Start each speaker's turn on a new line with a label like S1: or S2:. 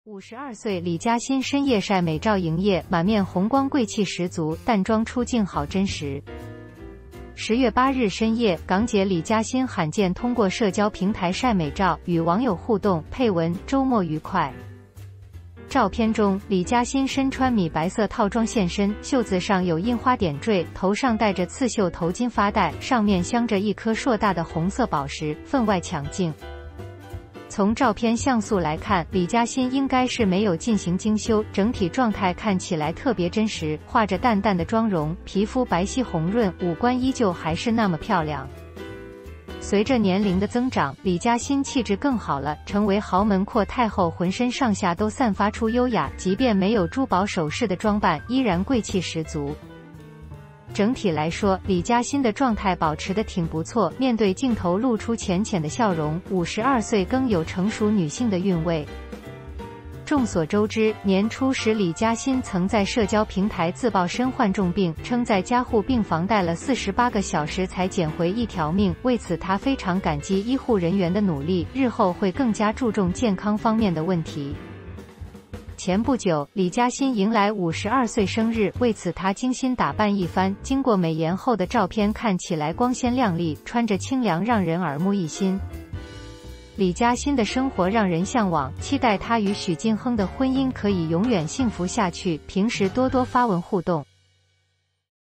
S1: 52岁李嘉欣深夜晒美照营业，满面红光，贵气十足，淡妆出镜好真实。10月8日深夜，港姐李嘉欣罕见通过社交平台晒美照，与网友互动，配文“周末愉快”。照片中，李嘉欣身穿米白色套装现身，袖子上有印花点缀，头上戴着刺绣头巾发带，上面镶着一颗硕大的红色宝石，分外抢镜。从照片像素来看，李嘉欣应该是没有进行精修，整体状态看起来特别真实，化着淡淡的妆容，皮肤白皙红润，五官依旧还是那么漂亮。随着年龄的增长，李嘉欣气质更好了，成为豪门阔太后，浑身上下都散发出优雅，即便没有珠宝首饰的装扮，依然贵气十足。整体来说，李嘉欣的状态保持得挺不错，面对镜头露出浅浅的笑容，52岁更有成熟女性的韵味。众所周知，年初时李嘉欣曾在社交平台自曝身患重病，称在加护病房待了48个小时才捡回一条命，为此她非常感激医护人员的努力，日后会更加注重健康方面的问题。前不久，李嘉欣迎来52岁生日，为此她精心打扮一番，经过美颜后的照片看起来光鲜亮丽，穿着清凉让人耳目一新。李嘉欣的生活让人向往，期待她与许晋亨的婚姻可以永远幸福下去，平时多多发文互动。